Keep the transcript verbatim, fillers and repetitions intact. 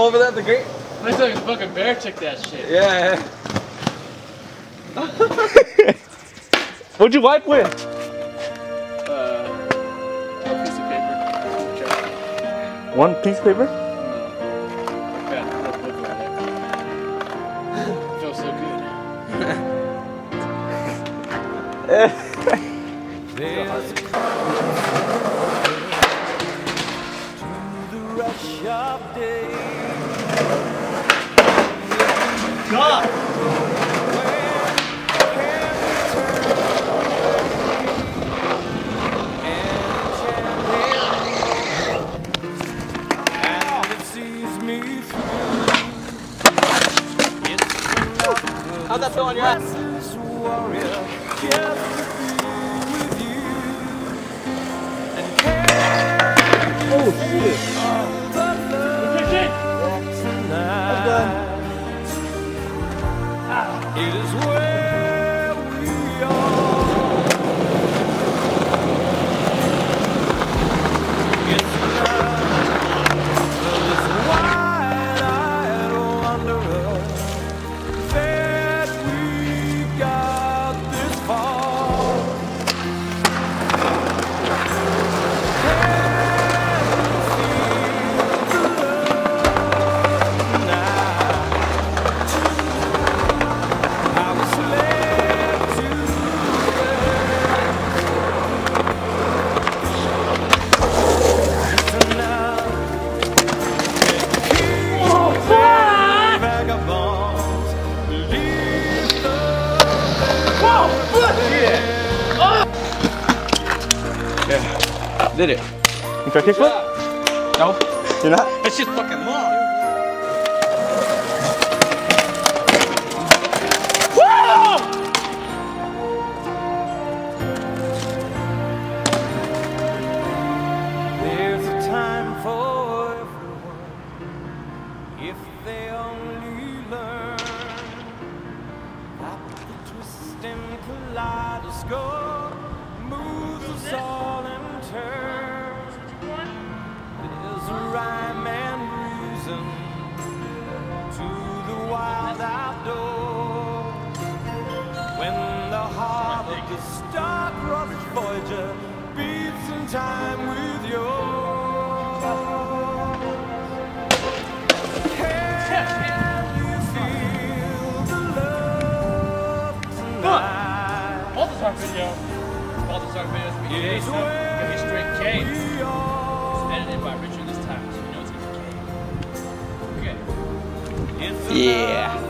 over there at the gate? Looks like a fucking bear took that shit. Yeah. What'd you wipe with? Uh, a piece of paper. One piece of paper? No. Yeah, that's book right there. It feels so good. There's to the rush of day. God! How's that feel on your ass? Oh shit! It is where we are. It's love, this wide-eyed wanderer that we got this far. Yeah. Did it. You try kickflip? No. You're not? It's just fucking long. There's a time for everyone if they only learn that the twisting kaleidoscope moves us all in turn. There's a rhyme and reason to the wild outdoors. When the heart of the star-crossed Voyager beats in time with yours. Can you feel the love tonight? Balthazar video. Balthazar videos be gay, so it's gonna be straight K. It's edited by Richard this time, so you know it's gonna be K. Okay. It's Yeah.